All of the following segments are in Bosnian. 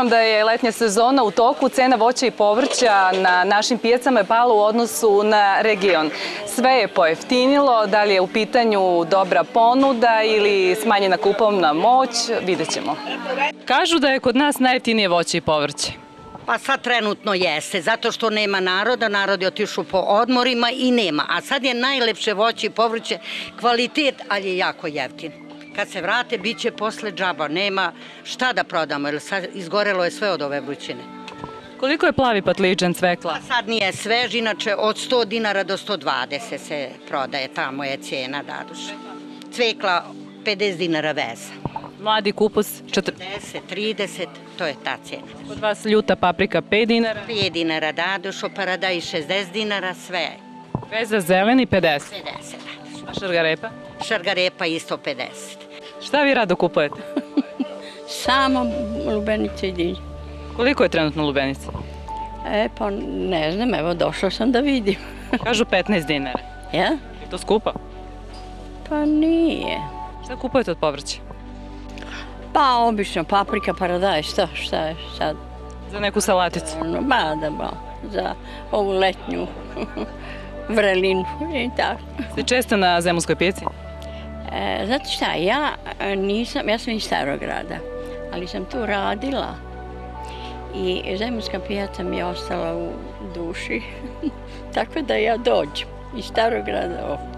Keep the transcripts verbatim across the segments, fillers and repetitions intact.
obzirom da je letnja sezona u toku, cena voća i povrća na našim pijacama je pala u odnosu na region. Sve je pojeftinilo, da li je u pitanju dobra ponuda ili smanjena kupovna moć, vidjet ćemo. Kažu da je kod nas najjeftinije voće i povrće. Pa sad trenutno jeste, zato što nema naroda, narod je otišao po odmorima i nema. A sad je najlepše voće i povrće, kvalitet, ali je jako jeftin. Kad se vrate, bit će posle džaba, nema šta da prodamo, jer sad izgorelo je sve od ove vrućine. Koliko je plavi patliđan cvekla? A sad nije svež, inače od sto dinara do sto dvadeset se prodaje, tamo je cijena, daduše. Cvekla pedeset dinara veza. Mladi kupus četrdeset, trideset, to je ta cijena. Kod vas ljuta paprika pet dinara? pet dinara, dadušo, paradajz šezdeset dinara, sve. Veza zeleni pedeset? pedeset, dadušo. A šargarepa? Šargarepa isto pedeset. Šta vi rado kupujete? Samo lubenice i dinje. Koliko je trenutno lubenica? E, pa ne znam, evo došla sam da vidim. Kažu petnaest dinara. Ja? Je to skupo? Pa nije. Šta kupujete od povrća? Pa obično paprika, paradajz, šta, šta je sad? Za neku salaticu? Ba, da, ba, za ovu letnju vrelinu i tako. Ste često na Zemunskoj pijaci? E, znate šta, ja nisam, ja sam iz Starograda, ali sam tu radila i Zemunska pijaca mi je ostala u duši, tako da ja dođem iz Starograda ovdje.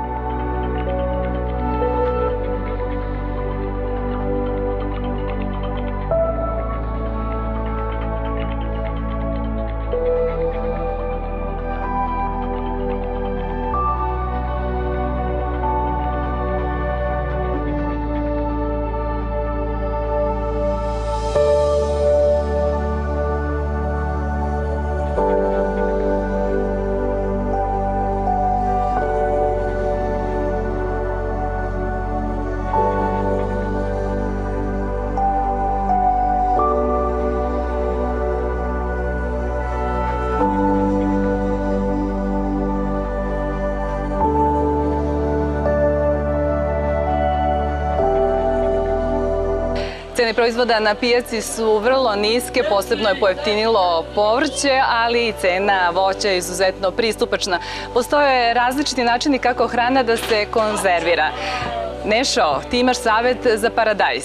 Cene proizvoda na pijaci su vrlo niske, posebno je pojeftinilo povrće, ali i cena voća je izuzetno pristupačna. Postoje različiti načini kako hrana da se konzervira. Nešo, ti imaš savjet za paradajz.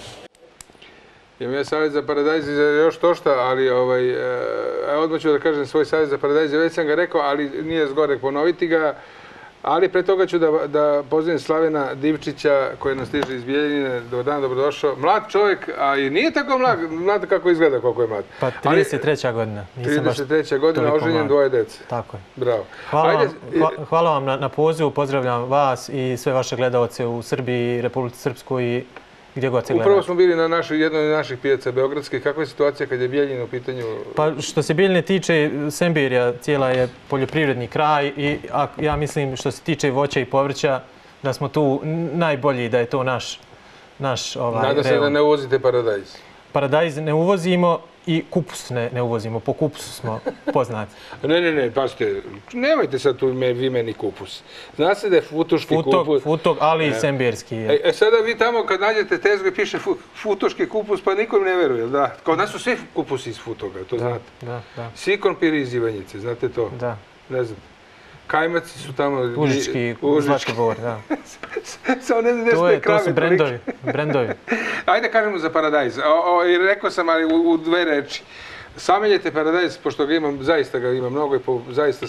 Imam ja savjet za paradajz i za još to šta, ali odmah ću da kažem svoj savjet za paradajz. Već sam ga rekao, ali nije zgorek ponoviti ga. Ali pre toga ću da pozdravim Slavena Divčića koji nas stiže iz Bijeljine. Dobar dan, dobrodošao. Mlad čovjek, a i nije tako mlad, mlad kako izgleda koliko je mlad. Pa trideset treća godina. trideset treća godina, oženjen, dvoje dece. Tako je. Bravo. Hvala vam na pozivu, pozdravljam vas i sve vaše gledalce u Srbiji, Republici Srpskoj i gdje god se gleda. Upravo smo bili na jednoj od naših pijaca beogradskih. Kakva je situacija kad je Bijeljina u pitanju? Pa što se Bijeljine tiče, Sembirija cijela je poljoprivredni kraj i ja mislim što se tiče voća i povrća da smo tu najbolji, da je to naš reon. Nada se da ne uvozite paradajz? Paradajz ne uvozimo i kupus ne uvozimo. Po kupusu smo poznati. Ne, ne, ne, pazite, nemojte sad tu vi meni kupus. Zna se da je futoški kupus. Futog, ali i sembirski. E, sada vi tamo kad nađete tezgu i piše futoški kupus, pa nikom ne veruje, da? Kod nas su svi kupusi iz futoga, to znate. Da, da. Svi krompiri iz Ivanjice, znate to? Da. Ne znam. Kajmaci su tamo... Užički, Uzlački bor, da. Samo ne znam gdje ste krave. To su brendovi, brendovi. Ajde kažemo za paradajz. Rekao sam, ali u dve reči. Sameljete paradajz, pošto ga imam, zaista ga imam mnogo i po zaista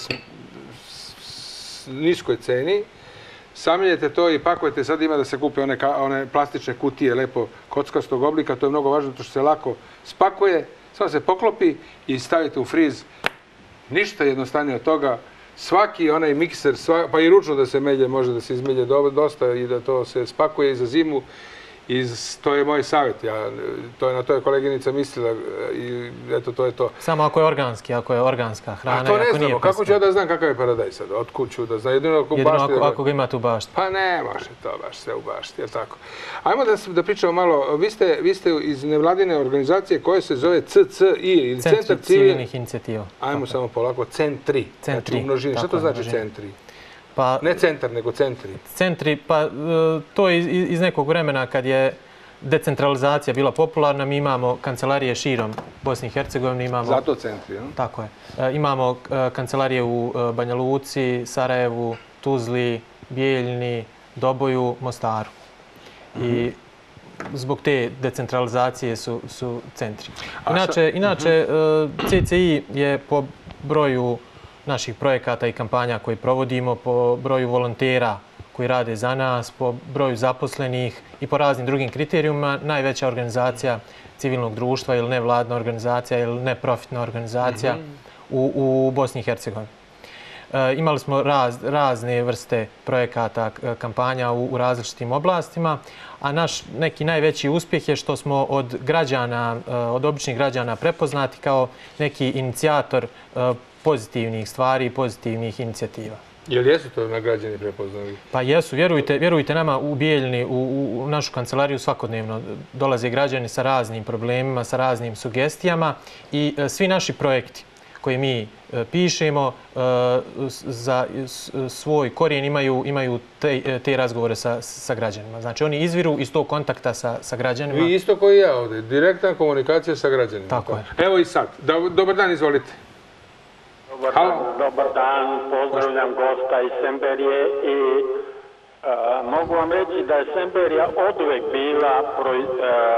niskoj ceni. Sameljete to i pakujete. Sad ima da se kupe one plastične kutije lepo kockastog oblika. To je mnogo važno, to što se lako spakuje. Samo se poklopi i stavite u friz. Ništa jednostavnije od toga. Svaki onaj mikser, pa i ručno da se melje, može da se izmelje dosta i da to se spakuje i za zimu. To je moj savjet. Na to je koleginica mislila i eto, to je to. Samo ako je organski, ako je organska hrana. A to ne znamo. Kako ću ja da znam kakav je paradajz sad? Otkud ću da znam? Jedino ako ga imate u bašti. Pa ne može to baš sve u bašti, je li tako? Ajmo da pričamo malo. Vi ste iz nevladine organizacije koje se zove C C I ili Centar civilnih inicijativa. Ajmo samo polako. Centri. Centri. Šta to znači centri? Ne centar, nego centri. Centri, pa to je iz nekog vremena kad je decentralizacija bila popularna, mi imamo kancelarije širom Bosne i Hercegovine. Imamo, Zato centri, jel? Tako je. Imamo kancelarije u Banja Luci, Sarajevu, Tuzli, Bijeljini, Doboju, Mostaru. I zbog te decentralizacije su, su centri. Inače, inače C C I je po broju naših projekata i kampanja koje provodimo, po broju volontera koji rade za nas, po broju zaposlenih i po raznim drugim kriterijuma, najveća organizacija civilnog društva ili nevladna organizacija ili neprofitna organizacija u, u Bosni i Hercegovini. E, imali smo raz, razne vrste projekata, kampanja u, u različitim oblastima, a naš neki najveći uspjeh je što smo od građana, od običnih građana prepoznati kao neki inicijator pozitivnih stvari i pozitivnih inicijativa. Jel jesu to na građani prepoznali? Pa jesu, vjerujte, vjerujte nama u Bijeljini, u, u našu kancelariju svakodnevno dolaze građani sa raznim problemima, sa raznim sugestijama i svi naši projekti koje mi pišemo za svoj korijen imaju, imaju te, te razgovore sa, sa građanima. Znači oni izviru iz tog kontakta sa, sa građanima. Vi isto koji ja ovdje, direktna komunikacija sa građanima. Tako je. Evo i sad, dobar dan, izvolite. Dobar dan, dobar dan, pozdravljam gosta iz Semberije i a, mogu vam reći da je Semberija oduvek bila proj, a,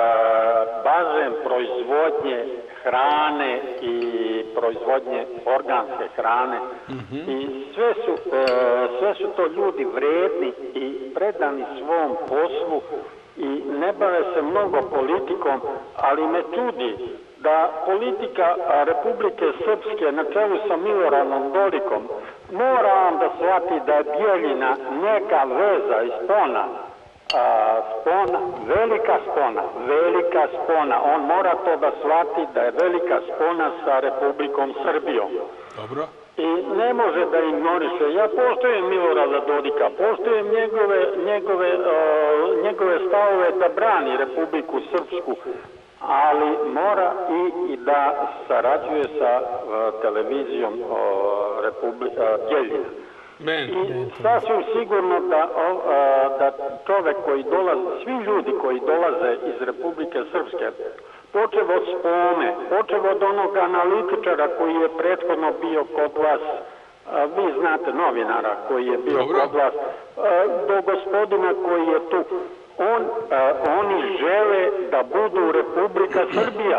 bazen proizvodnje hrane i proizvodnje organske hrane. Mm-hmm. I sve su, a, sve su to ljudi vredni i predani svom poslu i ne bave se mnogo politikom, ali me čudi da politika Republike Srpske na čelu sa Miloradom Dodikom mora vam da shvati da je Bijeljina neka veza iz spona, a, spona, velika spona, velika spona. On mora to da shvati da je velika spona sa Republikom Srbijom. Dobro. I ne može da ignoriše. Ja poštujem Milorada Dodika, poštujem njegove, njegove, uh, njegove stavove da brani Republiku Srpsku, ali mora i, i da sarađuje sa uh, televizijom uh, Republi, uh, Bijeljina. I sasvim sigurno da, uh, da čovek koji dolazi, svi ljudi koji dolaze iz Republike Srpske, počev od Spome, počev od onog analitičara koji je prethodno bio kod vas, uh, vi znate novinara koji je bio Dobro. kod vas, uh, do gospodina koji je tu. On, a, oni žele da budu Republika Srbija.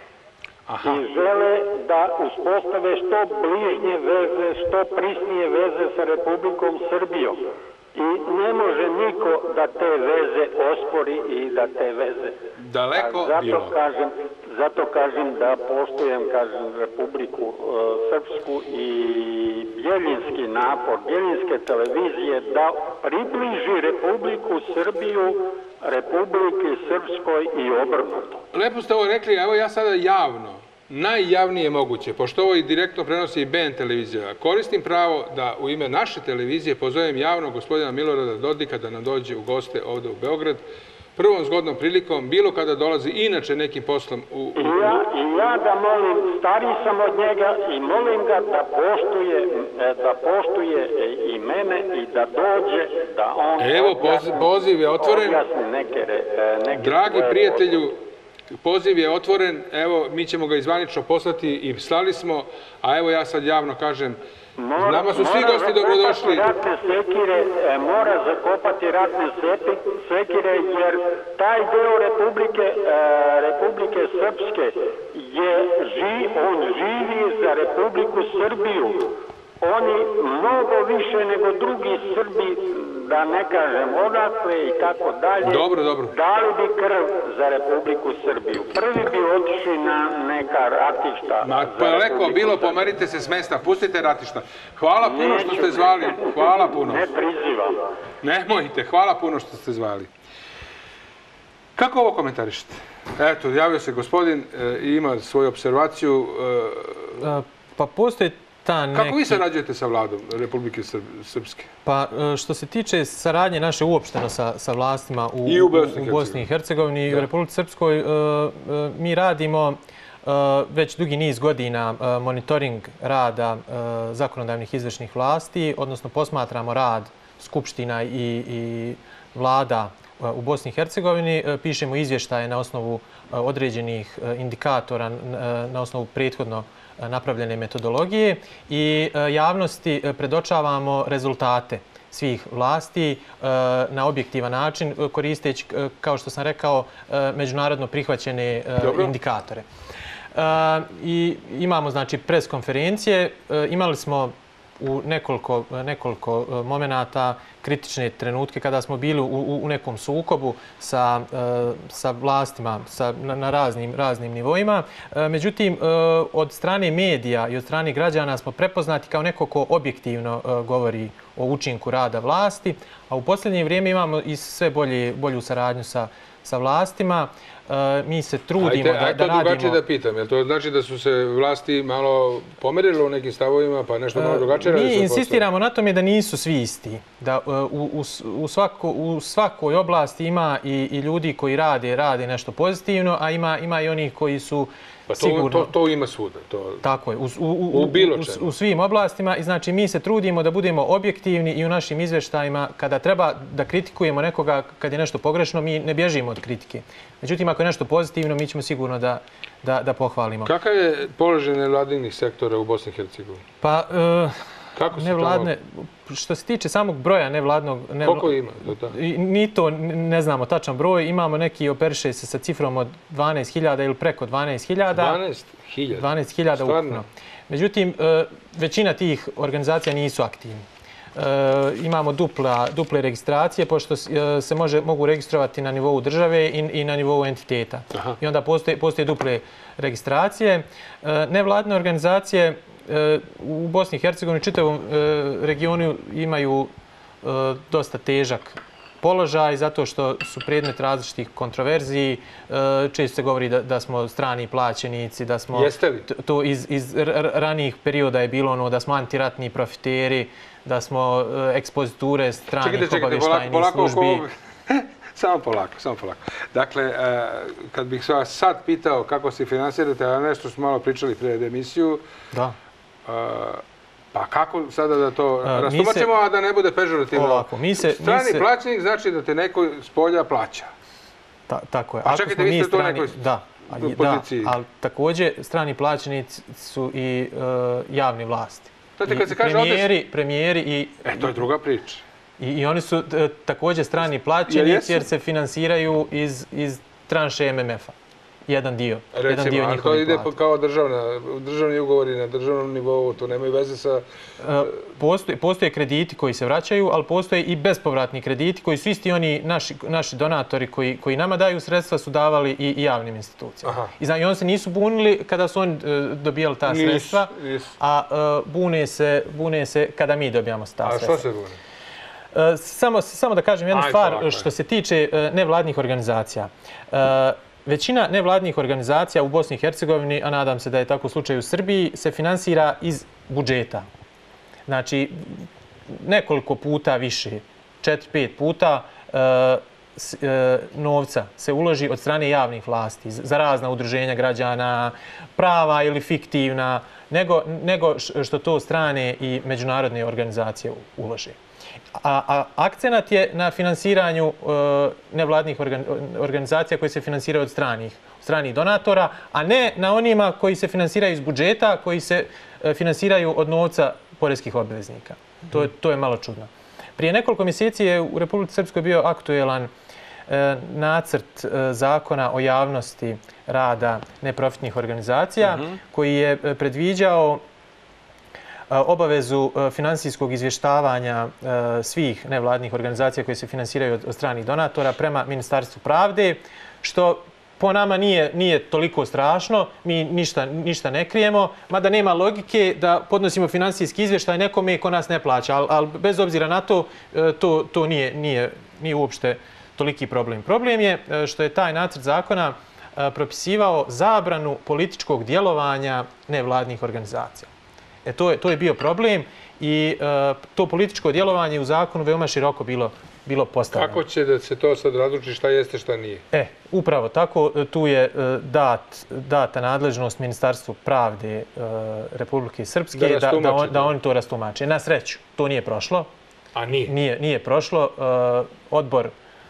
Aha. I žele da uspostave što bližnje veze, što prisnije veze sa Republikom Srbijom. I ne može niko da te veze ospori i da te veze. Daleko zato bilo. Kažem, zato kažem da poštujem kažem, Republiku uh, Srpsku i Bijeljinski napor, Bijeljinske televizije da približi Republiku Srbiju Republike Srpskoj i obrnuto. Lepo ste ovo rekli, evo ja sada javno, najjavnije moguće, pošto ovo i direktno prenosi i B N televizija, koristim pravo da u ime naše televizije pozovem javno gospodina Milorada Dodika da nam dođe u goste ovde u Beograd, prvom zgodnom prilikom, bilo kada dolazi inače nekim poslom u... u... I, ja, I ja ga molim, stariji sam od njega i molim ga da poštuje, da poštuje i mene i da dođe, da on... Evo, objasni, poziv je otvoren. Neke, neke Dragi prijatelju, poziv je otvoren, evo, mi ćemo ga izvanično poslati i slali smo, a evo ja sad javno kažem, Mora, nama su svi gosti dobrodošli. Ratne sekire, e, mora zakopati ratne sekire, jer taj deo Republike, e, Republike Srpske je, ži, on živi za Republiku Srbiju. Oni mnogo više nego drugi Srbi, da ne kažem odakle i tako dalje, dobro, dobro. dali bi krv za Republiku Srbiju. Prvi bi otišli na neka ratišta. Ma, pa leko bilo, pomerite se s mesta, pustite ratišta. Hvala puno Neću, što ste zvali, hvala puno. Ne prizivam. Nemojte, hvala puno što ste zvali. Kako ovo komentarišete? Eto, javio se gospodin i ima svoju observaciju. Pa postoji Neki... Kako vi sarađujete sa vladom Republike Srpske? Pa što se tiče saradnje naše uopšteno sa, sa vlastima u, I u, u Bosni i Hercegovini i u Republike Srpskoj, mi radimo već dugi niz godina monitoring rada zakonodavnih izvršnih vlasti, odnosno posmatramo rad skupština i, i vlada u Bosni i Hercegovini. Pišemo izvještaje na osnovu određenih indikatora, na osnovu prethodno napravljene metodologije i javnosti predočavamo rezultate svih vlasti na objektivan način, koristeći, kao što sam rekao, međunarodno prihvaćene indikatore. I imamo, znači, pres konferencije. Imali smo u nekoliko, nekoliko momenata kritične trenutke kada smo bili u, u nekom sukobu sa, sa vlastima sa, na, na raznim, raznim nivoima. Međutim, od strane medija i od strane građana smo prepoznati kao neko ko objektivno govori o učinku rada vlasti, a u posljednje vrijeme imamo i sve bolje, bolju saradnju sa, sa vlastima. Mi se trudimo ajte, da, ajte da radimo... drugačije da pitam, jel to znači da su se vlasti malo pomerile u nekim stavovima, pa nešto malo drugačije radi? Mi insistiramo na tome da nisu svi isti. Da u, u, u, svako, u svakoj oblasti ima i, i ljudi koji rade, rade nešto pozitivno, a ima, ima i onih koji su Pa to, sigurno... to, to ima svuda. To... Tako je, u, u, u, u, bilo u, u svim oblastima. I znači mi se trudimo da budemo objektivni i u našim izvještajima. Kada treba da kritikujemo nekoga kad je nešto pogrešno, mi ne bježimo od kritike. Međutim, ako je nešto pozitivno, mi ćemo sigurno da, da, da pohvalimo. Kakav je položaj nevladinih sektora u Bosni i Hercegovini? Pa, e, Kako se nevladne, što se tiče samog broja nevladnog... Nevla... Koliko ima? To ni to ne znamo tačan broj. Imamo neki operiše se sa cifrom od dvanaest hiljada ili preko dvanaest hiljada. dvanaest hiljada? dvanaest hiljada ukupno. Međutim, većina tih organizacija nisu aktivni. Imamo dupla, duple registracije, pošto se može, mogu registrovati na nivou države i, i na nivou entiteta. Aha. I onda postoje, postoje duple registracije. Nevladne organizacije u Bosni i Hercegovini, čitavom regionu, imaju dosta težak položaj zato što su predmet različitih kontroverziji. Često se govori da, da smo strani plaćenici, da smo... Jeste li? To iz, iz ranijih perioda je bilo ono da smo antiratni profiteri, da smo ekspoziture stranih obavještajnih službi. Samo polako, samo polako. Dakle, kad bih vas sad pitao kako se finansirate, a nešto smo malo pričali pred emisiju, da. Pa kako sada da to rastumačimo, a da ne bude pežorativno? Ovako, mi se... Strani mi se... plaćenik znači da te neko s polja plaća. Ta, tako je. Pa čekajte, vi ste to nekoj da, poziciji. Da, ali također strani plaćenici su i uh, javne vlasti. Znate, kad se kaže premijeri, odnes... premijeri i... E, to je druga priča. I, i oni su t, također strani plaćenici jer se finansiraju iz, iz tranše M M F-a. Jedan dio. Recimo, jedan dio ali to ide kao državna, državni ugovori na državnom nivou, to nemaju veze sa... Postoje, postoje krediti koji se vraćaju, ali postoje i bespovratni krediti koji su isti oni naši, naši donatori koji, koji nama daju sredstva su davali i, i javnim institucijama. Aha. I, zna, I oni se nisu bunili kada su oni uh, dobijali ta nis, sredstva, nis. a uh, bune, se, bune se kada mi dobijamo ta sredstva. A što se bune? Uh, samo, samo da kažem jednu Aj, stvar lako, što se tiče uh, nevladnih organizacija. Uh, Većina nevladnih organizacija u Bosni i Hercegovini, a nadam se da je tako slučaj u Srbiji, se finansira iz budžeta. Znači, nekoliko puta više, četiri, pet puta e, s, e, novca se uloži od strane javnih vlasti za razna udruženja građana, prava ili fiktivna, nego, nego što to strane i međunarodne organizacije ulože. A, a akcenat je na finansiranju e, nevladnih organ, organizacija koje se finansiraju od stranih, stranih donatora, a ne na onima koji se finansiraju iz budžeta, koji se e, finansiraju od novca poreskih obveznika. To je, to je malo čudno. Prije nekoliko mjeseci je u Republici Srpskoj bio aktuelan e, nacrt e, zakona o javnosti rada neprofitnih organizacija, uh-huh. koji je predviđao obavezu finansijskog izvještavanja svih nevladnih organizacija koje se finansiraju od stranih donatora prema Ministarstvu pravde, što po nama nije, nije toliko strašno, mi ništa, ništa ne krijemo, mada nema logike da podnosimo finansijski izvještaj nekome ko nas ne plaća, ali, ali bez obzira na to, to, to nije, nije, nije uopšte toliki problem. Problem je što je taj nacrt zakona propisivao zabranu političkog djelovanja nevladnih organizacija. E, to, je, to je bio problem i uh, to političko djelovanje u zakonu veoma široko bilo, bilo postavljeno. Kako će da se to sad razluči šta jeste, šta nije? E, upravo tako. Tu je uh, dat, data nadležnost Ministarstvu pravde uh, Republike Srpske da, da, da, on, da oni to rastumače. Na sreću, to nije prošlo. A nije? Nije, nije prošlo. Uh, odbor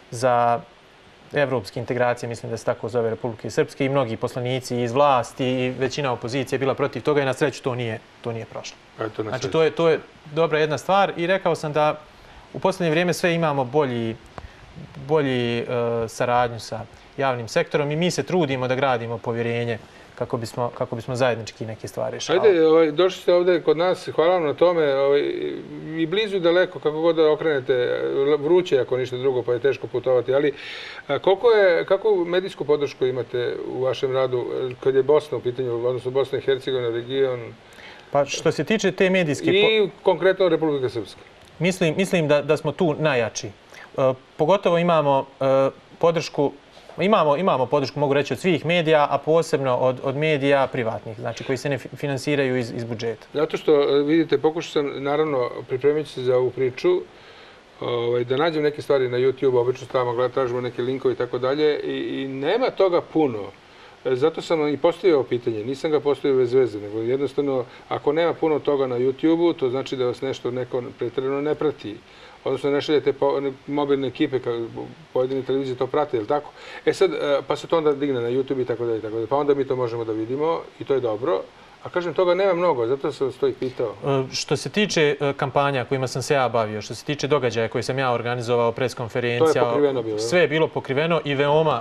za evropske integracije, mislim da se tako zove Republike Srpske, i mnogi poslanici iz vlasti i većina opozicije je bila protiv toga i na sreću to nije, to nije prošlo. Znači, to je, to je dobra jedna stvar i rekao sam da u posljednje vrijeme sve imamo bolji, bolji uh, saradnju sa javnim sektorom i mi se trudimo da gradimo povjerenje kako bismo, kako bismo zajednički neke stvari rješavali. Ajde, ovaj, došli ste ovdje kod nas, hvala vam na tome, ovaj, i blizu i daleko, kako god da okrenete, vruće ako ništa drugo, pa je teško putovati, ali koliko je, kakvu medijsku podršku imate u vašem radu kad je Bosna u pitanju, odnosno Bosna i Hercegovina, region? Pa što se tiče te medijske... I konkretno Republika Srpska. Mislim, mislim da, da smo tu najjači. E, pogotovo imamo e, podršku Imamo, imamo podršku, mogu reći, od svih medija, a posebno od, od medija privatnih, znači koji se ne finansiraju iz, iz budžeta. Zato što, vidite, pokušao sam, naravno, pripremiti se za ovu priču, ovaj, da nađem neke stvari na YouTube, obično stavamo, tražimo neke linkove i tako dalje, i nema toga puno. Zato sam i postavio pitanje, nisam ga postavio bez veze, nego jednostavno, ako nema puno toga na YouTube-u, to znači da vas nešto neko pretjerano ne prati. Odnosno ne šaljete mobilne ekipe, pojedine televizije to prate, je li tako? E sad, pa se to onda digne na YouTube i tako dalje, tako dalje. Pa onda mi to možemo da vidimo i to je dobro. A kažem, toga nema mnogo, zato sam vas to i pitao. Što se tiče kampanja kojima sam se ja bavio, što se tiče događaja koje sam ja organizovao, preskonferencija, to je pokriveno bilo. Sve je bilo pokriveno i veoma,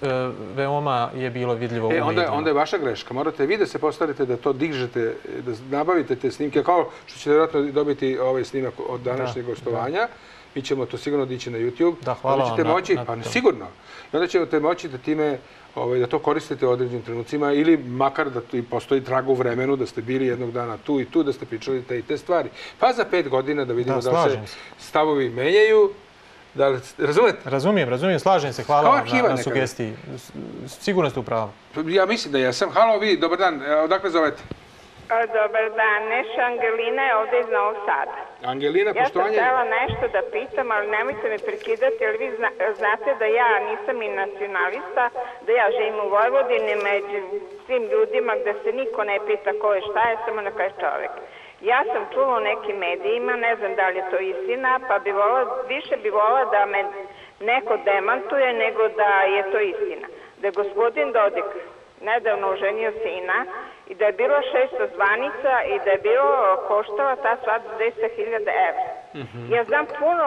veoma je bilo vidljivo e, u onda, medijima. Onda je vaša greška. Morate vi da se postavite da to dižete, da nabavite te snimke, kao što ćete vjerojatno dobiti ovaj snimak od današnjeg gostovanja. Mi ćemo to sigurno dići na YouTube. Da, hvala vam moći, na, na pa, sigurno. I onda ćete moći da time Ovaj, da to koristite u određenim trenucima ili makar da postoji trag u vremenu, da ste bili jednog dana tu i tu, da ste pričali te i te stvari. Pa za pet godina da vidimo da, da se stavovi menjaju. Da li, razumete? Razumijem, razumijem, slažem se, hvala vam na, na sugestiji. Sigurno ste u pravu. Ja mislim da jesam. Halo, vi, dobar dan, odakle zovete? Dobar dan, Neša Angelina je ovdje iz Novog Sada. Angelina, poštovanje? Ja sam htjela nešto da pitam, ali nemojte me prekidati, jer vi zna, znate da ja nisam i nacionalista, da ja živim u Vojvodini među svim ljudima gde se niko ne pita ko je šta je, samo neka je čovjek. Ja sam čula u nekim medijima, ne znam da li je to istina, pa bi vola, više bi volila da me neko demantuje nego da je to istina. Da je gospodin Dodik nedavno oženio sina i da je bilo šesto zvanica i da je bilo koštala ta svadba deset hiljada evra. Mm-hmm. Ja znam puno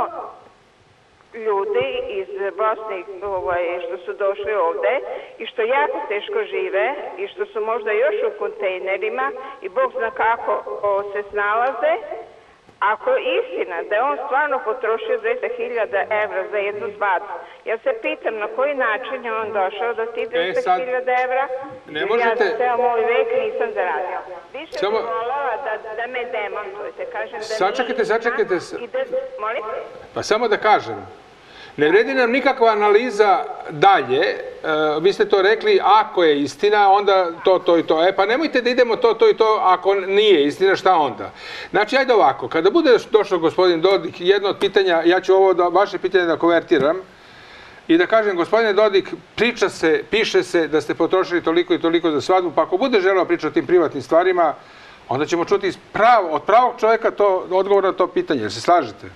ljudi iz Bosne ovaj, što su došli ovde i što jako teško žive i što su možda još u kontejnerima i Bog zna kako o, se snalaze. Ako je istina da je on stvarno potrošio deset hiljada evra za jednu svadbu, ja se pitam na koji način je on došao do tih deset hiljada evra, ne možete... ja ceo moj vek nisam zaradio. Više Samo... bi volala da, da me demantujete. Kažem da sačekajte, nije sačekajte. I da... Molim? Pa samo da kažem. Ne vredi nam nikakva analiza dalje. E, vi ste to rekli, ako je istina, onda to, to i to. E, pa nemojte da idemo to, to i to, ako nije istina, šta onda? Znači, ajde ovako, kada bude došao gospodin Dodik, jedno od pitanja, ja ću ovo da, vaše pitanje da konvertiram i da kažem, gospodine Dodik, priča se, piše se da ste potrošili toliko i toliko za svadbu, pa ako bude želeo pričati o tim privatnim stvarima, onda ćemo čuti prav, od pravog čovjeka to, odgovor na to pitanje. Jer se slažete?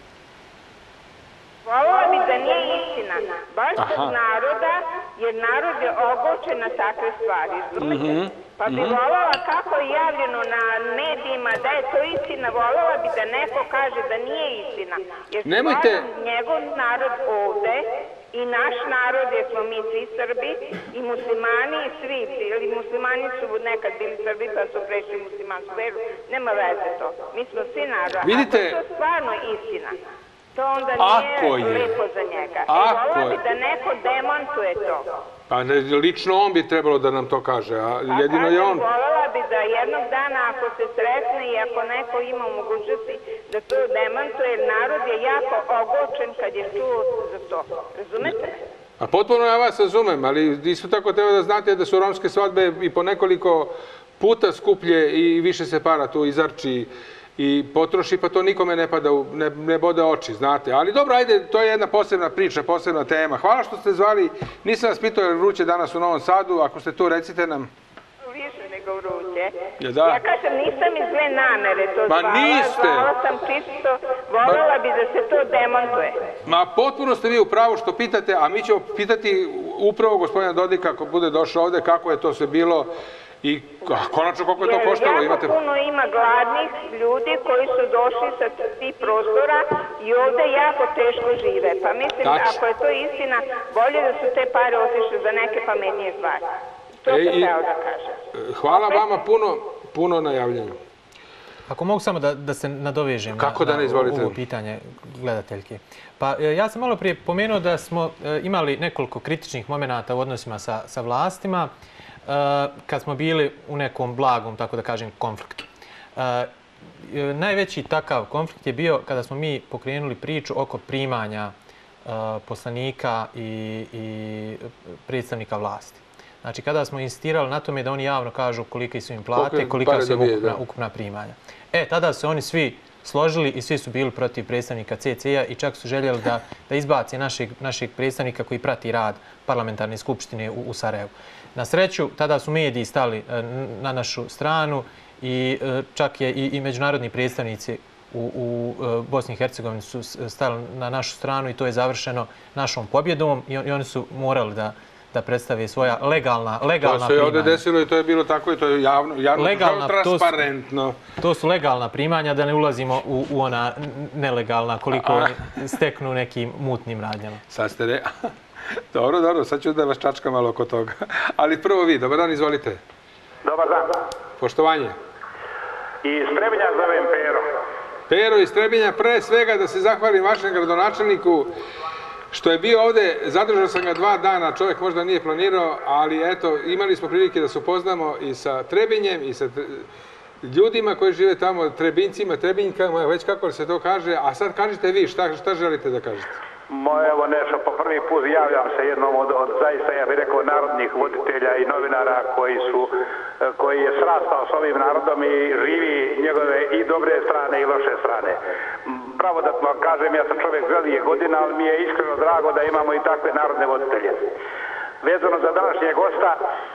Volila bi da nije istina, baš zbog naroda, jer narod je ogorčen na takve stvari. Mm-hmm. Pa bi mm-hmm. volila kako je javljeno na medijima da je to istina, volila bi da neko kaže da nije istina. Jer Nemojte... njegov narod ovde i naš narod, jer smo mi svi Srbi, i muslimani i svi, ili muslimani su nekad bili Srbi pa su prešli muslimansku veru, nema veze to. Mi smo svi narod, Vidite... a to je stvarno istina. To onda nije lepo za njega. Ako e, volila bi da neko demantuje to. Pa ne, lično on bi trebalo da nam to kaže, a jedino a je on. Volila bi da jednog dana ako se sretne i ako neko ima mogućnosti da to demantuje, jer narod je jako ogorčen kad je čuo za to. Razumete? A potpuno ja vas razumem, ali isto tako treba da znate da su romske svadbe i po nekoliko puta skuplje i više se para tu izarči i potroši, pa to nikome ne pada, ne, ne bode oči, znate. Ali dobro, ajde, to je jedna posebna priča, posebna tema. Hvala što ste zvali. Nisam vas pitao jer vruće danas u Novom Sadu. Ako ste tu, recite nam. Više nego vruće. kuće. Ja, da. Ja kažem, nisam iz zle namere to Ma zvala, niste. zvala sam čisto, voljela bi da se to demontuje. Ma potpuno ste vi u pravu što pitate, a mi ćemo pitati upravo gospodina Dodika ako bude došao ovde kako je to sve bilo i konačno koliko je to koštalo. Jer jako Imate... puno ima gladnih ljudi koji su došli sa tih prostora i ovde jako teško žive. Pa mislim, Tačno. ako je to istina, bolje da su te pare otišle za neke pametnije stvari. To E, sam i- htela da kažem. Hvala vama puno, puno na javljanju. Ako mogu samo da, da se nadovežem Kako da na, ne, na izvolite. ovo pitanje gledateljke. Pa e, ja sam malo prije pomenuo da smo e, imali nekoliko kritičnih momenata u odnosima sa, sa vlastima e, kad smo bili u nekom blagom, tako da kažem, konfliktu. E, e, najveći takav konflikt je bio kada smo mi pokrenuli priču oko primanja e, poslanika i, i predstavnika vlasti. Znači, kada smo insistirali na tome da oni javno kažu kolike su im plate, Koliko kolika pare su im dobije, ukupna, da. ukupna primanja. E, tada su oni svi složili i svi su bili protiv predstavnika C C A i čak su željeli da, da izbaci našeg, našeg predstavnika koji prati rad parlamentarne skupštine u, u Sarajevu. Na sreću, tada su mediji stali e, na našu stranu i e, čak je i, i međunarodni predstavnici u, u e, Bosni i Hercegovini su stali na našu stranu i to je završeno našom pobjedom i, on, i oni su morali da da predstave svoja legalna, legalna To se je ovde primanja. desilo i to je bilo tako i to je javno, javno Legalna, to su- transparentno. To su legalna primanja, da ne ulazimo u, u ona nelegalna, koliko oni steknu nekim mutnim radnjama. Sad ste re... Dobro, dobro, sad ću da vas čačkam malo oko toga. Ali prvo vi, dobar dan, izvolite. Dobar dan. Poštovanje. I Strebinja zovem Pero. Pero iz Trebinja, pre svega da se zahvalim vašem gradonačelniku što je bio ovde, zadržao sam ga dva dana, čovjek možda nije planirao, ali eto, imali smo prilike da se upoznamo i sa Trebinjem i sa tre... ljudima koji žive tamo, Trebincima, Trebinjkama, već kako se to kaže, a sad kažite vi, šta, šta želite da kažete? Mo, evo nešto, po prvi put javljam se jednom od, od zaista, ja bih rekao, narodnih voditelja i novinara koji su, koji je srastao s ovim narodom i živi njegove i dobre strane i loše strane. Pravodatno kažem, ja sam čovjek zrelije godina, ali mi je iskreno drago da imamo i takve narodne voditelje. Vezano za današnjeg gosta,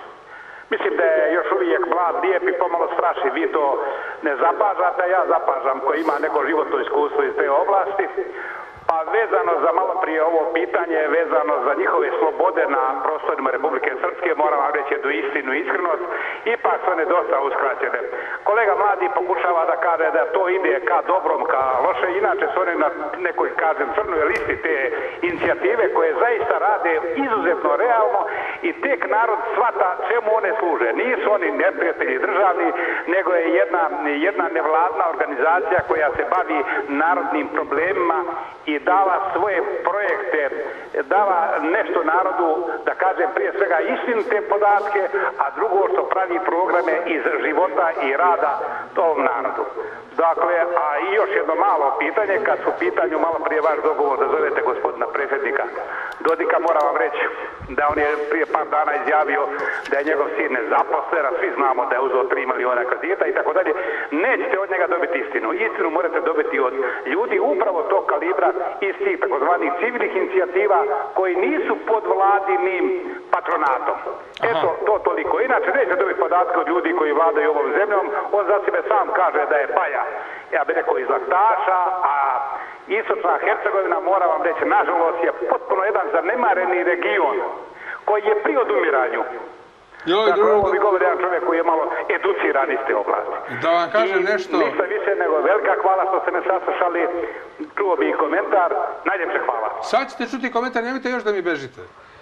mislim da je još uvijek mlad, lijep i pomalo straši. Vi to ne zapažate, ja zapažam koji ima neko životno iskustvo iz te oblasti. Pa vezano za malo prije ovo pitanje, vezano za njihove slobode na prostorima Republike Srpske, moram vam reći jednu istinu i iskrenost, ipak su one dosta uskraćene. Kolega Mladi pokušava da kaže da to ide ka dobrom, ka loše, inače su one na nekoj, kažem, crnoj listi te inicijative koje zaista rade izuzetno realno i tek narod shvata čemu one služe. Nisu oni neprijatelji državni, nego je jedna, jedna nevladna organizacija koja se bavi narodnim problemima i dala svoje projekte, dala nešto narodu, da kažem prije svega istinite podatke, a drugo što pravi programe iz života i rada tom narodu. Dakle, a i još jedno malo pitanje, kad su u pitanju malo prije vaš dogovor da zovete gospodina predsjednika Dodika, moram vam reći da on je prije par dana izjavio da je njegov sin nezaposlen, a svi znamo da je uzeo tri miliona kredita i tako dalje. Nećete od njega dobiti istinu. Istinu morate dobiti od ljudi upravo tog kalibra iz tih takozvanih civilnih inicijativa koji nisu pod vladinim patronatom. Eto, to toliko. Inače, nećete dobiti podatke od ljudi koji vladaju ovom zemljom. On za sebe sam kaže da je baja, ja bih rekao, iz laktaša, a Istočna Hercegovina, moram vam reći, nažalost je potpuno jedan zanemareni region koji je pri odumiranju. Joj, Dakle, drugo, ovo mi govori jedan čovjek koji je malo educiran iz te oblasti. da vam kažem I nešto... ništa više nego velika hvala što ste me saslušali. Čuo bi i komentar. Najljepše hvala. Sad ćete čuti komentar, nemojte još da mi bežite.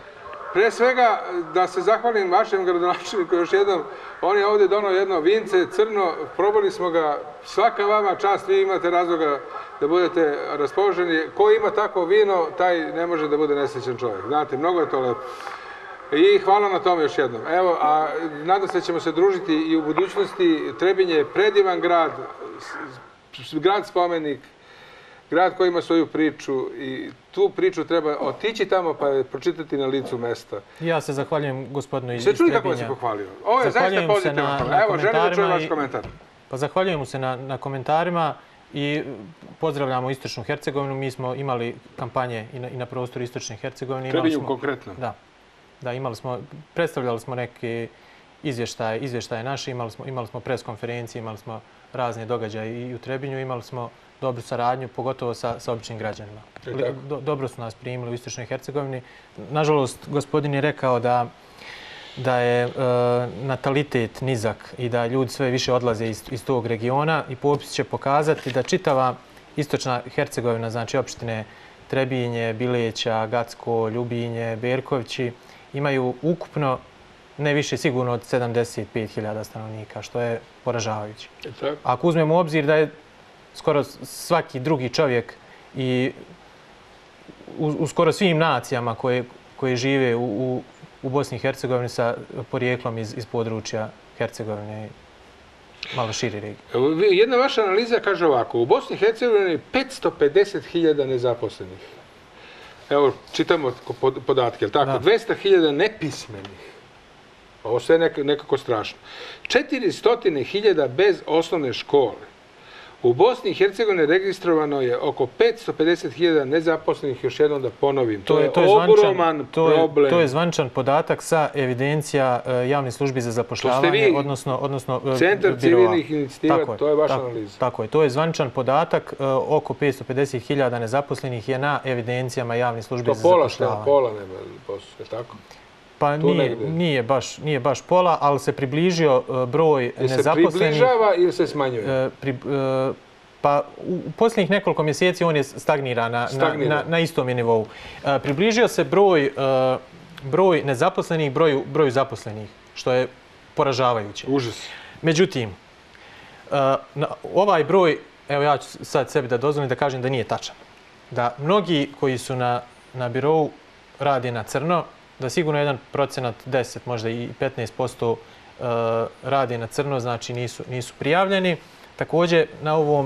Pre svega, da se zahvalim vašem gradonačelniku još jednom, on je ovdje donao jedno vince, crno, probali smo ga, svaka vama čast, vi imate razloga da budete raspoloženi. Ko ima tako vino, taj ne može da bude nesrećan čovjek. Znate, mnogo je to lepo. I hvala na tome još jednom. Evo, a nadam se da ćemo se družiti i u budućnosti. Trebinje je predivan grad, grad spomenik, grad koji ima svoju priču i tu priču treba otići tamo pa je pročitati na licu mesta. Ja se zahvaljujem gospodinu iz Sve čuli kako Trebinja. vas je pohvalio? Ovo je zaista Zahvaljujem se pozitivan na- komentar. na Evo, želim da čujem komentarima vaš i- komentar. Pa zahvaljujem mu se na, na komentarima i pozdravljamo Istočnu Hercegovinu. Mi smo imali kampanje i na, i na prostoru Istočne Hercegovine. Imali Trebinju smo- konkretno. Da, da, imali smo, predstavljali smo neke izvještaje, izvještaje naše, imali smo, imali smo pres konferencije, imali smo razne događaje i u Trebinju, imali smo dobru saradnju, pogotovo sa, sa običnim građanima. Do, dobro su nas primili u Istočnoj Hercegovini. Nažalost, gospodin je rekao da, da je e, natalitet nizak i da ljudi sve više odlaze iz, iz tog regiona i popis će pokazati da čitava Istočna Hercegovina, znači opštine Trebinje, Bileća, Gacko, Ljubinje, Berkovići, imaju ukupno ne više sigurno od sedamdeset pet hiljada stanovnika, što je poražavajuće. Ako uzmemo u obzir da je skoro svaki drugi čovjek i u, u skoro svim nacijama koje, koje žive u, u, u Bosni i Hercegovini sa porijeklom iz, iz područja Hercegovine, malo širi regije. Jedna vaša analiza kaže ovako, u Bosni i Hercegovini petsto pedeset hiljada nezaposlenih. Evo, čitamo podatke, je li tako? Da. dvesta hiljada nepismenih. Ovo sve je nekako strašno. četiristo hiljada bez osnovne škole. U Bosni i Hercegovini registrovano je oko petsto pedeset hiljada nezaposlenih, još jednom da ponovim. To, to je, to je ogroman zvančan, to problem. Je, to je zvančan podatak sa evidencija uh, javnih službi za zapošljavanje, vi, odnosno, odnosno uh, Centar civilnih inicijativa, tako to je vaša tako, analiza. Tako je, to je zvančan podatak. Uh, oko petsto pedeset hiljada nezaposlenih je na evidencijama javnih službi to za pola, zapošljavanje. To pola nema posao, je tako? Pa nije, nije, baš, nije baš pola, ali se približio uh, broj je nezaposlenih. Se približava ili se smanjuje? Uh, pri, uh, Pa u posljednjih nekoliko mjeseci on je stagnira na, stagnira. na, na istom je nivou. E, približio se broj, e, broj nezaposlenih broju, broju zaposlenih, što je poražavajuće. Užas. Međutim, e, na, ovaj broj, evo ja ću sad sebi da dozvolim da kažem da nije tačan. Da mnogi koji su na, na birou rade na crno, da sigurno jedan procenat, deset, možda i petnaest posto e, rade na crno, znači nisu, nisu prijavljeni. Također, na ovom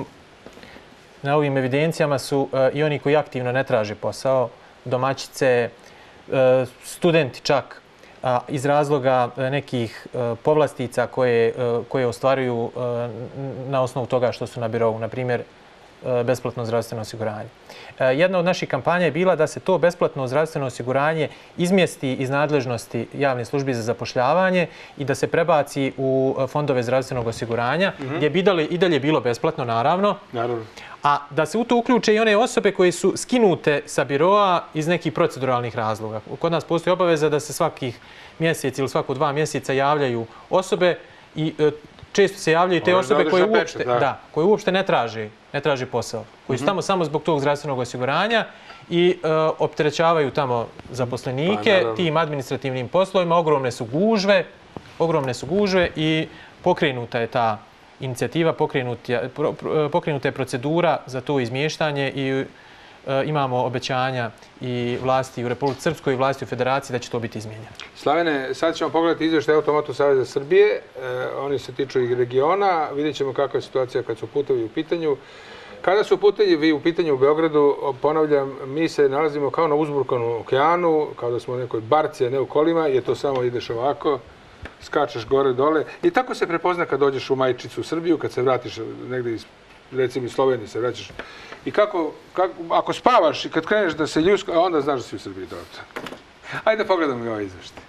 Na ovim evidencijama su uh, i oni koji aktivno ne traže posao, domaćice, uh, studenti čak, uh, iz razloga uh, nekih uh, povlastica koje, uh, koje ostvaruju uh, na osnovu toga što su na birovu, na primjer uh, besplatno zdravstveno osiguranje. Uh, jedna od naših kampanja je bila da se to besplatno zdravstveno osiguranje izmjesti iz nadležnosti javne službe za zapošljavanje i da se prebaci u fondove zdravstvenog osiguranja, mm-hmm. gdje bi dali, i dalje bilo besplatno, naravno. Naravno. A da se u to uključe i one osobe koje su skinute sa biroa iz nekih proceduralnih razloga. Kod nas postoji obaveza da se svakih mjesec ili svako dva mjeseca javljaju osobe i e, često se javljaju te osobe koje uopšte, da. Da, koje uopšte ne traže, ne traže posao. Koji su Mm-hmm. tamo samo zbog tog zdravstvenog osiguranja i e, opterećavaju tamo zaposlenike Pa, tim administrativnim poslovima. Ogromne su gužve, ogromne su gužve i pokrenuta je ta inicijativa, pokrenuta je procedura za to izmještanje i e, imamo obećanja i vlasti u Republici Srpskoj i vlasti u Federaciji da će to biti izmijenjeno. Slavene, sad ćemo pogledati izvještaj Automoto Saveza Srbije. E, oni se tiču i regiona. Vidjet ćemo kakva je situacija kad su putevi u pitanju. Kada su putevi u pitanju u Beogradu, ponavljam, mi se nalazimo kao na uzburkanom okeanu, kao da smo u nekoj barci, a ne u kolima, jer to samo ideš ovako, skačeš gore, dole. I tako se prepozna kad dođeš u Majčicu u Srbiju, kad se vratiš negdje iz, recimo iz Slovenije se vraćaš. I kako, kako, ako spavaš i kad kreneš da se ljuska, onda znaš da si u Srbiji. Dobro. Ajde da pogledamo i ovaj izveštaj.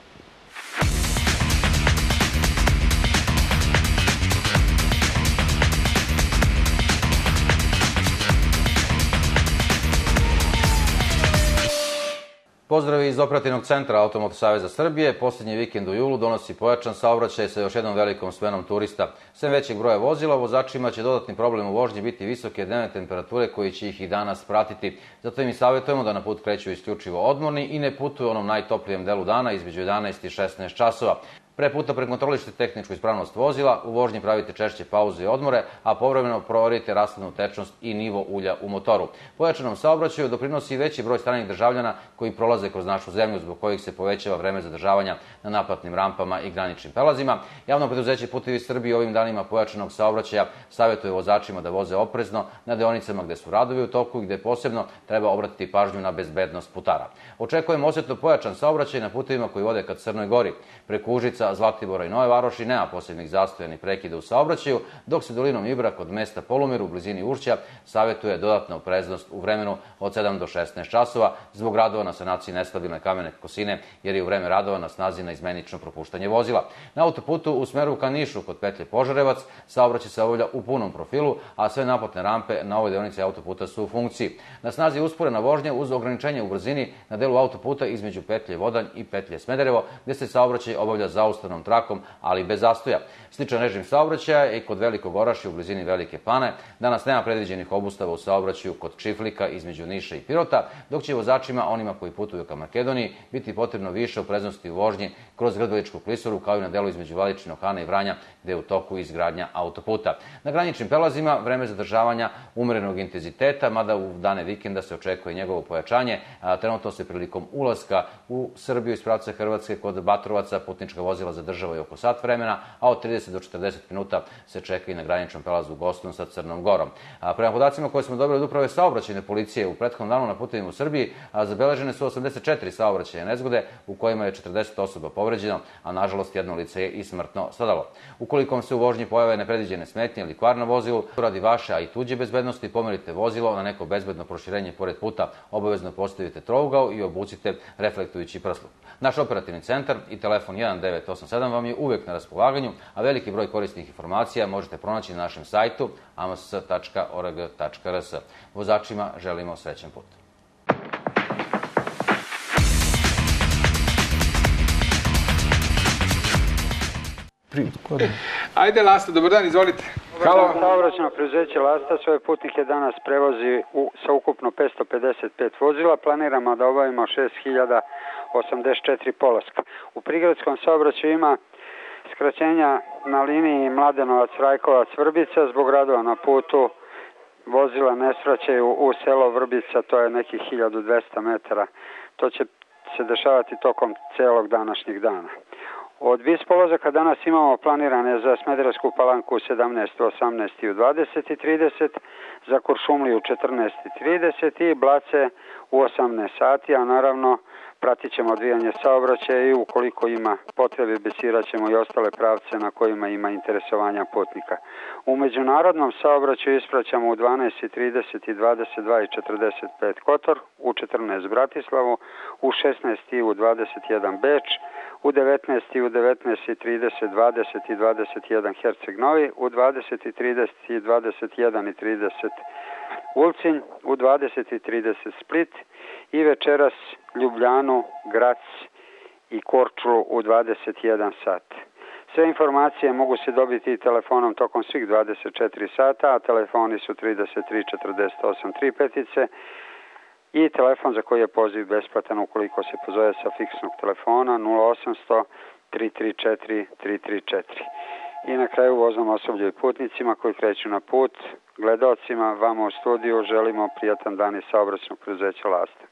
Pozdravi iz operativnog centra Automoto Saveza Srbije. Posljednji vikend u julu donosi pojačan saobraćaj sa još jednom velikom svenom turista. Sem većeg broja vozila, vozačima će dodatni problem u vožnji biti visoke dnevne temperature koji će ih i danas pratiti. Zato im i savjetujemo da na put kreću isključivo odmorni i ne putuju u onom najtoplijem delu dana između jedanaest i šesnaest časova. Pre puta prekontrolište tehničku ispravnost vozila, u vožnji pravite češće pauze i odmore, a povremeno proverite rashladnu tečnost i nivo ulja u motoru. Pojačanom saobraćaju doprinosi i veći broj stranih državljana koji prolaze kroz našu zemlju, zbog kojih se povećava vreme zadržavanja na naplatnim rampama i graničnim prelazima. Javno preduzeće Putevi Srbije ovim danima pojačanog saobraćaja savjetuje vozačima da voze oprezno na deonicama gde su radovi u toku i gde posebno treba obratiti pažnju na bezbednost putara. Očekujemo osjetno pojačan saobraćaj na putevima koji vode ka Crnoj Gori. Preko Užica Mitrovica, Zlatibora i Nove Varoši nema posebnih zastoja ni prekida u saobraćaju, dok se dolinom Ibra kod mesta Polumir u blizini Ušća savjetuje dodatna opreznost u vremenu od sedam do šesnaest časova zbog radova na sanaciji nestabilne kamene kosine, jer je u vreme radova na snazi na izmenično propuštanje vozila. Na autoputu u smeru ka Nišu kod petlje Požarevac saobraćaj se obavlja u punom profilu, a sve naplatne rampe na ovoj deonici autoputa su u funkciji. Na snazi je usporena vožnja uz ograničenje u brzini na delu autoputa između petlje Vodanj i petlje Smederevo, gde se saobraćaj obavlja zaustavnom trakom, ali bez zastoja. Sličan režim saobraćaja je i kod Velikog Orašja u blizini Velike Plane. Danas nema predviđenih obustava u saobraćaju kod Čiflika između Niša i Pirota, dok će vozačima, onima koji putuju ka Makedoniji, biti potrebno više opreznosti u vožnji kroz Grdeličku klisuru, kao i na delu između Vladičinog Hana i Vranja, gde je u toku izgradnja autoputa. Na graničnim prelazima vreme zadržavanja umerenog intenziteta, mada u dane vikenda se očekuje njegovo pojačanje. Trenutno se prilikom ulaska u Srbiju iz pravca Hrvatske kod Batrovaca putnička vozila zadržavaju oko sat vremena, a od trideset do četrdeset minuta se čeka i na graničnom prelazu Goston sa Crnom Gorom. Prema podacima koje smo dobili od Uprave saobraćajne policije u prethodnom danu na putevima u Srbiji, zabeležene su osamdeset četiri saobraćajne nezgode u kojima je četrdeset osoba povređeno, a nažalost jedno lice je i smrtno stradalo. Ukoliko vam se u vožnji pojave nepredviđene smetnje ili kvar na vozilu, radi vaše, a i tuđe bezbednosti, pomerite vozilo na neko bezbedno proširenje pored puta, obavezno postavite trougao i obucite reflektujući prsluk. Naš operativni centar i telefon jedan devet osam sedam vam je uvek na raspolaganju, a veliki broj korisnih informacija možete pronaći na našem sajtu a m s tačka org tačka r s. Vozačima želimo srećan put. Ajde, Lasta, dobar dan, izvolite. Halo. Saobraćajno preduzeće Lasta svoje putnike danas prevozi u, sa ukupno petsto pedeset pet vozila. Planiramo da obavimo šest hiljada osamdeset četiri polaska. U prigradskom saobraćaju ima skraćenja na liniji Mladenovac-Rajkovac-Vrbica zbog radova na putu. Vozila ne svraćaju u selo Vrbica, to je nekih hiljadu dvesta metara. To će se dešavati tokom celog današnjeg dana. Od bis polazaka danas imamo planirane za Smederevsku Palanku u sedamnaest, osamnaest i u dvadeset i trideset, za Kuršumliju u četrnaest i trideset i Blace u osamnaest sati, a naravno pratit ćemo odvijanje saobraćaja i ukoliko ima potrebe besirat ćemo i ostale pravce na kojima ima interesovanja putnika. U međunarodnom saobraćaju ispraćamo u dvanaest i trideset i dvadeset dva i četrdeset pet Kotor, u četrnaest Bratislavu, u šesnaest i u dvadeset jedan Beč, u devetnaest i u devetnaest i trideset, dvadeset i dvadeset jedan Herceg Novi, u dvadeset i trideset i dvadeset jedan i trideset Ulcinj, u dvadeset i trideset Split i večeras Ljubljanu, Grac i Korčulu u dvadeset jedan sat. Sve informacije mogu se dobiti telefonom tokom svih dvadeset četiri sata, a telefoni su trideset tri četrdeset osam tri petice i telefon za koji je poziv besplatan ukoliko se pozove sa fiksnog telefona nula osamsto tri tri četiri tri tri četiri. I na kraju voznom osoblju i putnicima koji kreću na put, gledalcima, vama u studiju želimo prijatan dan iz saobraćajnog preduzeća Lasta.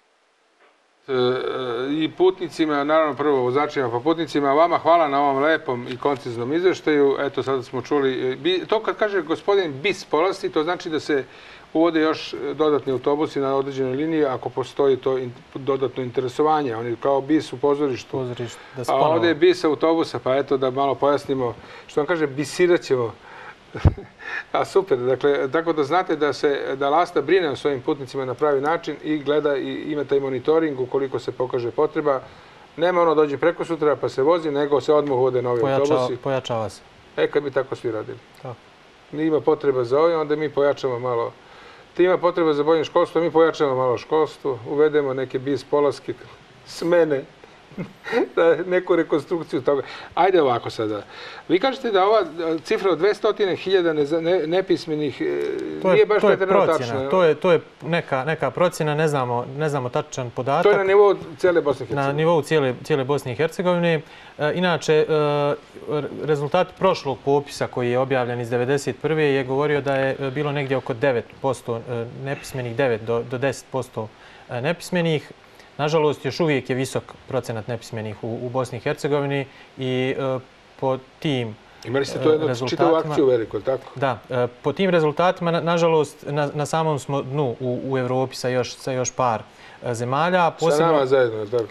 I putnicima, naravno prvo vozačima pa putnicima, vama hvala na ovom lepom i konciznom izveštaju. Eto, sada smo čuli, to kad kaže gospodin bis polasti, to znači da se uvode još dodatni autobusi na određenoj liniji ako postoji to dodatno interesovanje. Oni kao bis u pozorištu. A ovdje je bis autobusa, pa eto da malo pojasnimo. Što vam kaže, bisirat ćemo. A super, dakle, tako da znate da se da Lasta brine o svojim putnicima na pravi način i gleda i ima taj monitoring ukoliko se pokaže potreba. Nema ono dođe preko sutra pa se vozi, nego se odmah uvode novi autobusi. Pojačava se. E, kad bi tako svi radili. Ima potreba za ovim, onda mi pojačamo malo. Ti ima potreba za boljim školstvom, mi pojačamo malo školstvo, uvedemo neke bis polaske, smene, neku rekonstrukciju toga. Ajde ovako sada. Vi kažete da ova cifra od dvesta hiljada nepismenih nije baš pretjerano tačna. To je neka procjena, ne znamo tačan podatak. To je na nivou cijele Bosne i Hercegovine. Na nivou cijele Bosne i Hercegovine. Inače, rezultat prošlog popisa koji je objavljen iz devedeset prve je govorio da je bilo negdje oko devet posto nepismenih, devet do deset posto nepismenih. Nažalost, još uvijek je visok procenat nepismenih u Bosni i Hercegovini i po tim rezultatima... Imali ste to jednu čitavu akciju veliku, tako? Da, po tim rezultatima, nažalost, na samom smo dnu u Evropi sa još par zemalja. Sa nama zajedno, tako?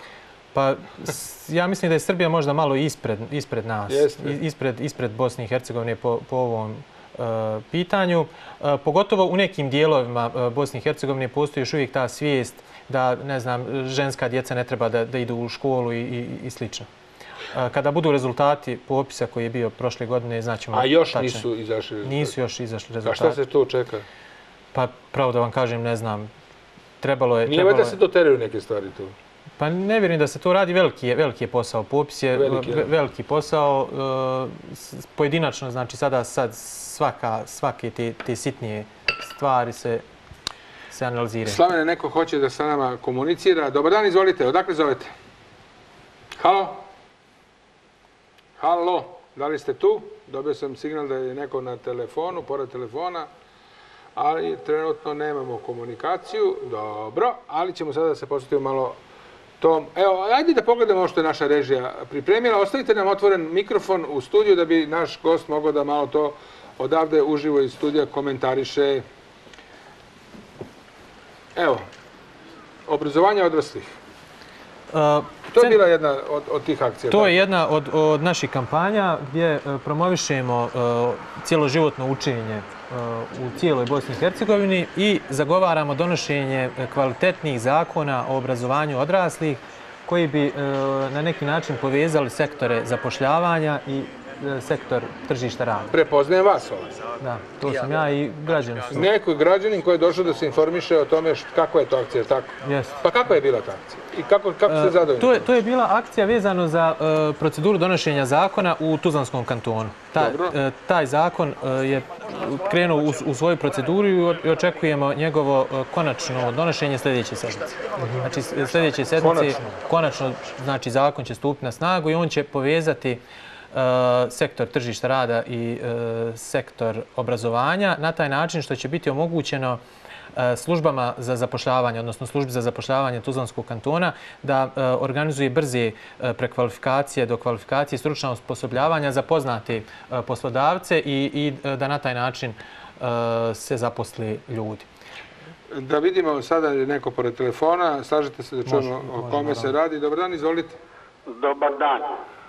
Pa ja mislim da je Srbija možda malo ispred, ispred nas, ispred, ispred Bosne i Hercegovine po, po ovom uh, pitanju. Uh, pogotovo u nekim dijelovima uh, Bosne i Hercegovine postoji još uvijek ta svijest da, ne znam, ženska djeca ne treba da, da idu u školu i, i, i slično. Uh, kada budu rezultati popisa koji je bio prošle godine, znaćemo tačno. A još tačne. nisu izašli rezultati? Nisu još izašli rezultati. A šta se to čeka? Pa pravo da vam kažem, ne znam. Trebalo je... Nije trebalo da se doteraju neke stvari tu? Pa ne vjerujem da se to radi, veliki je, veliki je posao. Popis je veliki, ve, veliki posao. E, pojedinačno, znači sada sad svaka, svake te, te sitnije stvari se, se analiziraju. Slavene, neko hoće da sa nama komunicira. Dobar dan, izvolite. Odakle zovete? Halo? Halo? Da li ste tu? Dobio sam signal da je neko na telefonu, pored telefona. Ali trenutno nemamo komunikaciju. Dobro, ali ćemo sada da se posvetimo malo tom. Evo, ajde da pogledamo što je naša režija pripremila. Ostavite nam otvoren mikrofon u studiju da bi naš gost mogao da malo to odavde uživo iz studija komentariše. Evo, obrazovanje odraslih. Uh, to je bila jedna od, od tih akcija. To tako? je jedna od, od naših kampanja gdje promovišemo uh, cijeloživotno učenje uh, u cijeloj Bosni i Hercegovini i zagovaramo donošenje kvalitetnih zakona o obrazovanju odraslih koji bi uh, na neki način povezali sektore zapošljavanja i sektor tržišta rada. Prepoznajem vas ovdje. Da, to sam ja i građanin. Neko građanin koji je došao da se informiše o tome kako je to akcija, tako? Jeste. Pa kako je bila ta akcija? I kako, kako ste zadovoljni? To je, to je bila akcija vezano za uh, proceduru donošenja zakona u Tuzlanskom kantonu. Ta, uh, taj zakon uh, je krenuo u, u svoju proceduru i očekujemo njegovo uh, konačno donošenje sljedeće sedmice. Mm-hmm. Znači sljedeće sedmice konačno. konačno znači zakon će stupiti na snagu i on će povezati Uh, sektor tržišta rada i uh, sektor obrazovanja na taj način što će biti omogućeno uh, službama za zapošljavanje, odnosno službi za zapošljavanje Tuzlanskog kantona da uh, organizuje brze uh, prekvalifikacije do kvalifikacije i stručna osposobljavanja za poznate uh, poslodavce i, i uh, da na taj način uh, se zaposli ljudi. Da vidimo, sada je neko pored telefona, slažete se da čujemo o kome može, se radi. Dobar dan, izvolite. Dobar dan.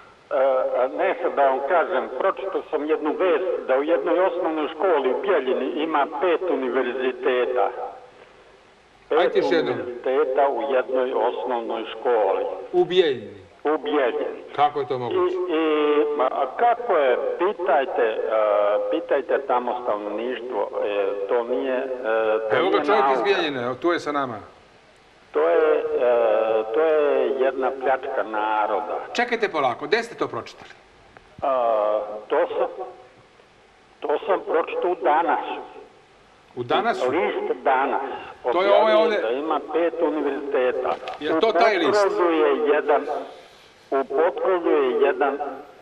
Ne sad da vam kažem, pročitao sam jednu vest da u jednoj osnovnoj školi u Bjeljini ima pet univerziteta. Pet univerziteta u jednoj osnovnoj školi. U Bjeljini? U Bjeljini. Kako je to moguće? I, i kako je, pitajte, pitajte tamo stanovništvo, to nije... To Evo ga čovjek iz Bjeljine, tu je sa nama. To je, e, to je jedna pljačka naroda. Čekajte polako, gdje ste to pročitali? A, to sam, to sam pročitao u Danasu. U Danasu? List Danas. To je ovo ovdje... Da ima pet univerziteta. Je to taj list? Je jedan, u Potkolju je jedan,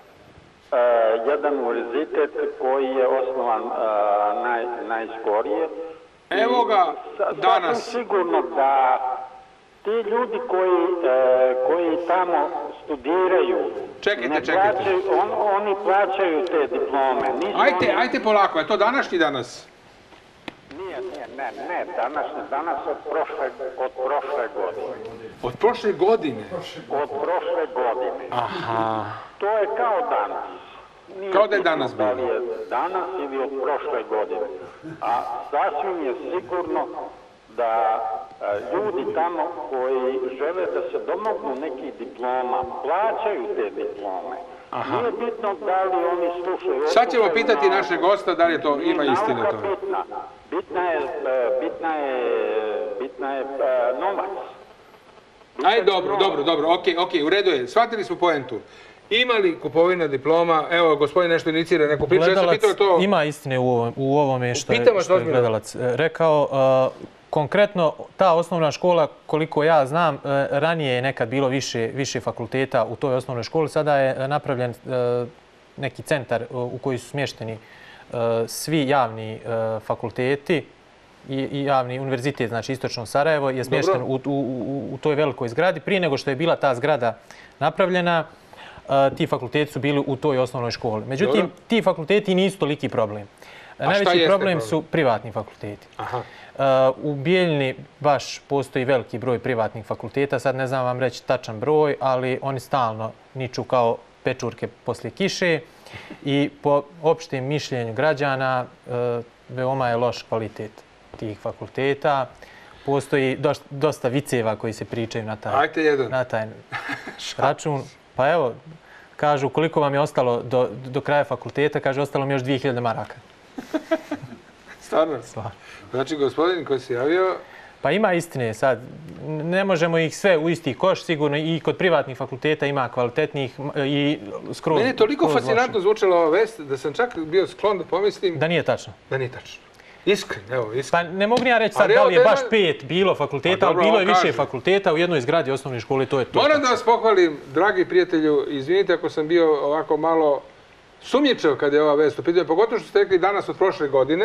uh, jedan univerzitet koji je osnovan uh, naj, najskorije. Evo ga, Danas. Sasvim sigurno da ti ljudi koji, e, koji tamo studiraju, čekajte, ne čekajte. Plaćaju, on, oni plaćaju te diplome. Nisu ajte, oni... ajte polako, je to današnji Danas? Nije, nije, ne, ne, današnji Danas od prošle, od prošle godine. Od prošle godine? Od prošle godine. Aha. To je kao danas. Nije kao da je danas bilo? Da li je danas ili od prošle godine. A sasvim je sigurno da ljudi tamo koji žele da se domognu nekih diploma, plaćaju te diplome. Aha. Nije bitno da li oni slušaju... Sad ćemo pitati naše gosta da li je to ima istine to. Bitna. Bitna je, bitna je, bitna je novac. Aj, dobro, dobro, dobro, okej, okay, okej, okay, u redu je. Shvatili smo poentu. Ima li kupovina diploma? Evo, gospodin nešto inicira neku priču. Gledalac ja to... ima istine u, ovom, u ovome što je, što je gledalac rekao. Uh, konkretno, ta osnovna škola, koliko ja znam, uh, ranije je nekad bilo više, više fakulteta u toj osnovnoj školi. Sada je napravljen uh, neki centar uh, u koji su smješteni uh, svi javni uh, fakulteti i, i javni univerzitet, znači Istočno Sarajevo, je smješten u, u, u, u toj velikoj zgradi. Prije nego što je bila ta zgrada napravljena, Uh, ti fakulteti su bili u toj osnovnoj školi. Međutim, Dobro. ti fakulteti nisu toliki problem. Najveći problem su privatni fakulteti. U Bijeljni baš postoji veliki broj privatnih fakulteta. Sad ne znam vam reći tačan broj, ali oni stalno niču kao pečurke poslije kiše i po opštem mišljenju građana veoma je loš kvalitet tih fakulteta. Postoji dosta viceva koji se pričaju na taj račun. Pa evo, kažu koliko vam je ostalo do kraja fakulteta, kaže ostalo mi još dvije hiljade maraka. Stvarno? Znači, gospodin koji se javio... Pa ima istine sad. Ne možemo ih sve u isti koš, sigurno i kod privatnih fakulteta ima kvalitetnih i skroz... Meni je toliko fascinantno zvučala ova vest da sam čak bio sklon da pomislim... Da nije tačno. Da nije tačno. Iskren, evo, iskren. Pa ne mogu ni ja reći sad da li je baš pet bilo fakulteta, ali bilo je više fakulteta u jednoj zgradi osnovne škole, to je to. Moram da vas pohvalim, dragi prijatelju, izvinite ako sam bio ovako malo sumnjičav kad je ova vest u pitanju, pogotovo što ste rekli danas od prošle godine,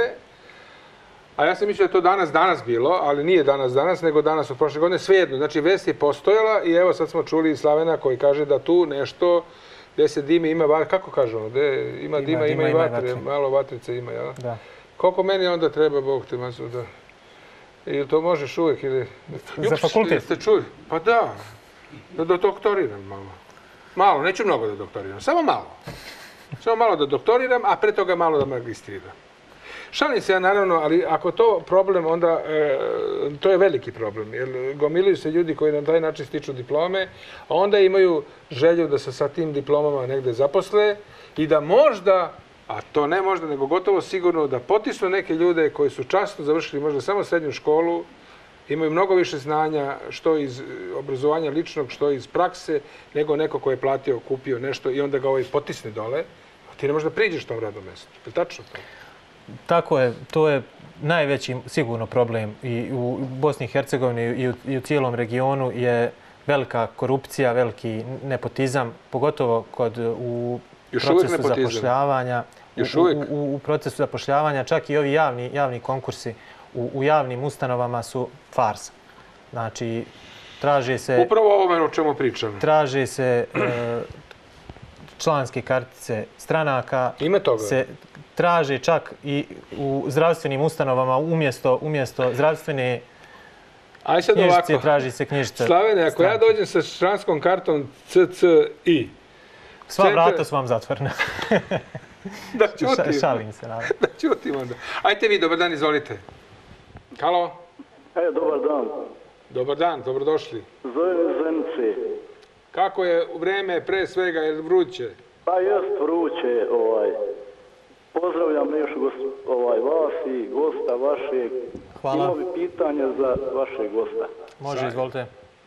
a ja sam mislio da je to danas danas bilo, ali nije danas danas, nego danas od prošle godine, svejedno. Znači, vest je postojala i evo sad smo čuli Slavena koji kaže da tu nešto gde se dime, ima vatre, kako kaže ono, gde ima dima, ima i vatre, malo vatrice ima, jel? Da. Koliko meni onda treba, Bog te masu, da... Ili to možeš uvijek, ili... Za fakultet? Jeste čuli? Pa da, da doktoriram malo. Malo, neću mnogo da doktoriram, samo malo. Samo malo da doktoriram, a pre toga malo da magistriram. Šalim se ja naravno, ali ako to problem, onda to je veliki problem. Jer gomilaju se ljudi koji na taj način stiču diplome, a onda imaju želju da se sa tim diplomama negde zaposle i da možda, a to ne možda, nego gotovo sigurno, da potisnu neke ljude koji su časno završili možda samo srednju školu, imaju mnogo više znanja što iz obrazovanja ličnog, što iz prakse, nego neko ko je platio, kupio nešto i onda ga ovaj potisne dole. Ti ne možda priđeš tom radnom mjestu. Je li tačno to? Tako je. To je najveći sigurno problem i u Bosni i Hercegovini i u cijelom regionu je velika korupcija, veliki nepotizam, pogotovo kod u procesu zapošljavanja. U procesu zapošljavanja čak i ovi javni konkursi u javnim ustanovama su farsa. Znači, traže se... Upravo ovome o čemu pričam. Traže se članske kartice stranaka. Ime toga? Se traže čak i u zdravstvenim ustanovama umjesto zdravstvene knjižice traži se knjižica. Slavene, ako ja dođem sa članskom kartom C C I... Sva vrata su vam zatvorena. Da ćutim. Šalim se, naravno. Da ćutim onda. Ajte vi, dobar dan, izvolite. Halo? E, dobar dan. Dobar dan, dobrodošli. Zovem Zenice. Kako je vreme pre svega, je vruće? Pa jest vruće, ovaj. Pozdravljam još ovaj, vas i gosta vašeg. Hvala. Imao bi pitanje za vašeg gosta. Može, izvolite.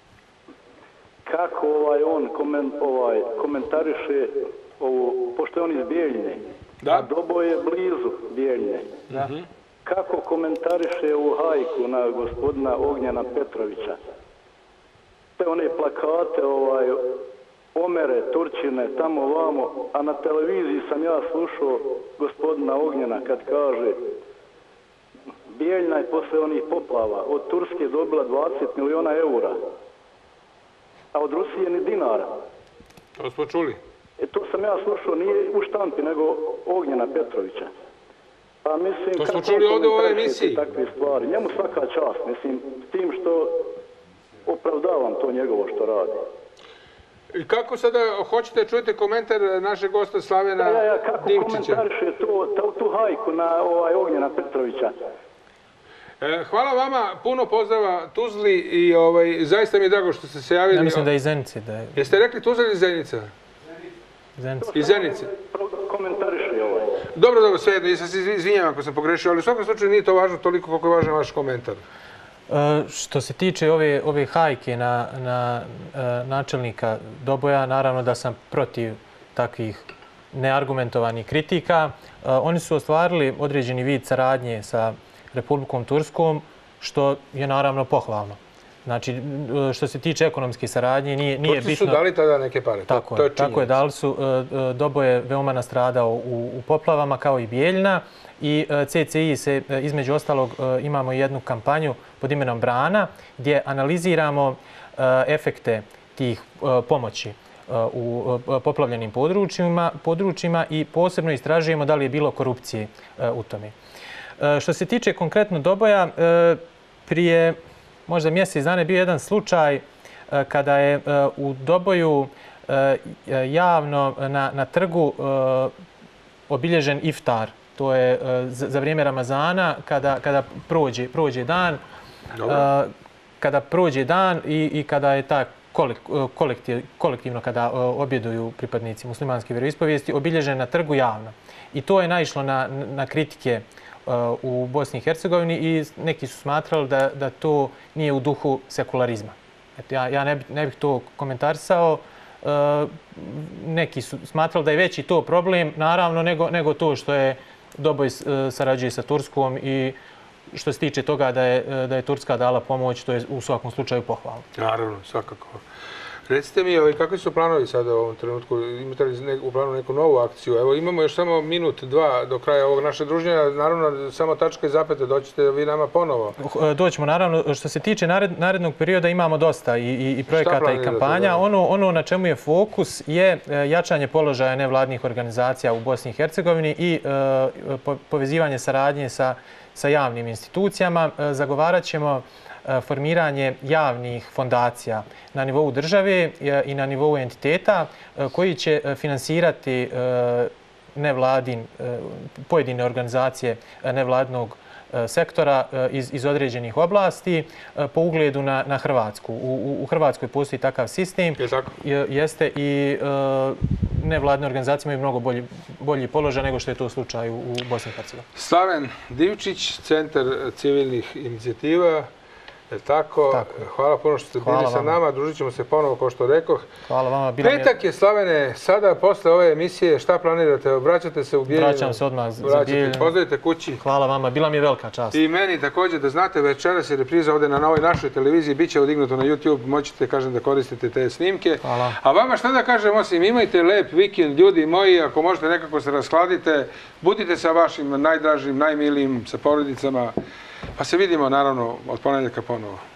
Kako ovaj, on koment, ovaj, komentariše ovo, pošto je on iz Bijeljine, da? A Dobo je blizu Bijeljine. Da. Kako komentariše ovu hajku na gospodina Ognjena Petrovića? Te one plakate, ovaj, omere, Turčine, tamo vamo, a na televiziji sam ja slušao gospodina Ognjena kad kaže Bijeljna je posle onih poplava od Turske dobila dvadeset miliona eura, a od Rusije ni dinara. To smo čuli. E, to sam ja slušao, nije u štampi, nego Ognjena Petrovića. Pa mislim, to smo čuli ovdje u ovoj emisiji. Takve stvari. Njemu svaka čast, mislim, s tim što opravdavam to njegovo što radi. I kako sada hoćete čujete komentar našeg gosta Slavena Dimčića? Ja, ja, kako Dimčića. Komentariše to, tu, tu hajku na ovaj Ognjena Petrovića? E, hvala vama, puno pozdrava Tuzli i ovaj, zaista mi je drago što ste se javili. Ja mislim da je iz Zenice. Da je... Jeste rekli Tuzla ili Zenica? Zenice. Iz Zenice. Komentariše ovaj. Dobro, dobro, svejedno, ja se izvinjam ako sam pogrešio, ali u svakom slučaju nije to važno toliko koliko je važan vaš komentar. E, što se tiče ove, ove hajke na, na e, načelnika Doboja, naravno da sam protiv takvih neargumentovanih kritika. E, oni su ostvarili određeni vid saradnje sa Republikom Turskom, što je naravno pohvalno. Znači, što se tiče ekonomske saradnje, nije, nije bitno... Turci su dali tada neke pare, tako to je činjenica. Tako je, dali su. Dobo je veoma nastradao u, u poplavama, kao i Bijeljna. I C C I se, između ostalog, imamo jednu kampanju pod imenom Brana, gdje analiziramo efekte tih pomoći. u poplavljenim područjima, područjima i posebno istražujemo da li je bilo korupcije u tome. Što se tiče konkretno Doboja, prije možda mjesec dana je bio jedan slučaj kada je u Doboju javno na, na trgu obilježen iftar. To je za vrijeme Ramazana kada, kada prođe, prođe dan, Dobar. kada prođe dan i, i kada je ta kolektiv, kolektivno kada objeduju pripadnici muslimanske vjeroispovijesti obilježen na trgu javno. I to je naišlo na, na kritike u Bosni i Hercegovini i neki su smatrali da, da to nije u duhu sekularizma. Eto, ja, ja ne, ne bih to komentarisao. Neki su smatrali da je veći to problem, naravno, nego, nego to što je Doboj sarađuje sa Turskom i što se tiče toga da je, da je Turska dala pomoć, to je u svakom slučaju pohvalno. Naravno, svakako. Recite mi, ovaj, kakvi su planovi sada u ovom trenutku? Imate li u planu neku novu akciju? Evo, imamo još samo minut, dva do kraja ovog naše druženja. Naravno, samo tačka i zapete, doćete vi nama ponovo. Doćemo, naravno. Što se tiče nared, narednog perioda, imamo dosta i, i, i projekata i kampanja. Ono, ono na čemu je fokus je jačanje položaja nevladnih organizacija u Bosni i Hercegovini i uh, po, povezivanje saradnje sa, sa javnim institucijama. Zagovarat ćemo formiranje javnih fondacija na nivou države i na nivou entiteta koji će finansirati nevladin, pojedine organizacije nevladnog sektora iz, iz određenih oblasti po ugledu na, na Hrvatsku. U, u Hrvatskoj postoji takav sistem. Je tako? Jeste i nevladne organizacije imaju mnogo bolji, bolji položaj nego što je to slučaj u Bosni i Hercegovini. Slaven Divčić, Centar civilnih inicijativa. Je tako? tako. Hvala puno što ste Hvala bili sa vama. nama. Družit ćemo se ponovo, kao što rekoh. Hvala vama. Bila Petak je, Slavene, sada posle ove emisije. Šta planirate? Vraćate se u Bijeljinu? Vraćam se odmah za Bijeljinu. Pozdravite kući. Hvala vama. Bila mi je velika čast. I meni također, da znate, večeras je repriza ovdje na novoj našoj televiziji. Biće odignuto na YouTube. Moćete, kažem, da koristite te snimke. Hvala. A vama šta da kažem, osim imajte lep vikend, ljudi moji. Ako možete nekako se raskladite, budite sa vašim najdražim, najmilijim, sa porodicama. Pa se vidimo, naravno, od ponedjeljka ponovo.